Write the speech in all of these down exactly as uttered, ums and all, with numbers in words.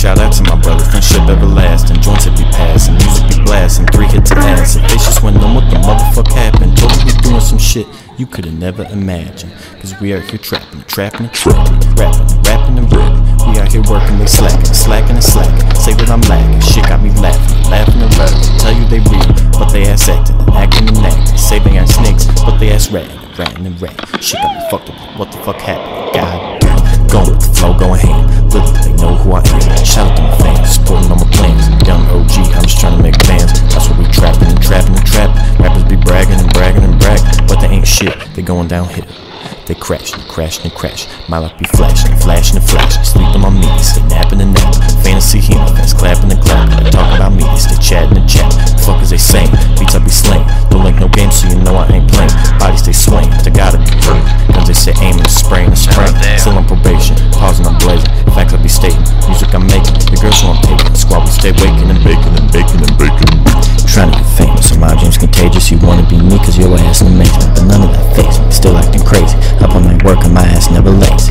Shout out to my brother, friendship everlasting. Joints it be passing, music be blasting. Three hits of acid, they just went on what the motherfuck happened. Told me we doing some shit you could've never imagined. Cause we out here trapping, trapping and trapping, rapping, rapping and rapping. We out here working, they slacking, slacking and slacking. Say that I'm lacking, shit got me laughing, laughing and rapping. Tell you they real, but they ass acting, acting and acting. Say they ain't snakes, but they ass ratting, ratting and ratting. Shit got me fucked up, what the fuck happened? God damn, going with the flow, going hand. Literally, they know who I am. Shout out to my fans, supporting all my plans. Young O G, I'm just trying to make bands. That's what we trapping and trapping and trapping. Rappers be bragging and bragging and bragging, but they ain't shit, they going downhill. They crashing, crashing and crashing. My life be flashing, flashing and flashing. Sleep on my meetings, they napping and napping. Fantasy human, that's clapping and clapping. They talking about meetings, they chatting and chatting. The fuck is they saying? Beats I be slaying. Don't link no games, so you know I ain't playing. Bodies they swing, they gotta be free. Cause they say aiming, spraying and spraying. Still on probation, pausing, I'm blazing. Facts I be stating, music I'm making. The girls who I'm taking, squad we stay waking and baking and baking and baking. Trying to get famous, so my dreams contagious. You wanna be me cause your ass an amazement, but none of that phase me, still acting crazy. Up on my work and my ass never lazy.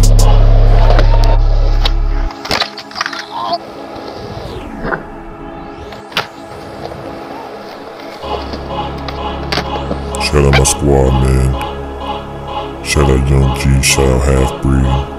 Shout out my squad, man. Shout out Young G, shout out Half Breed.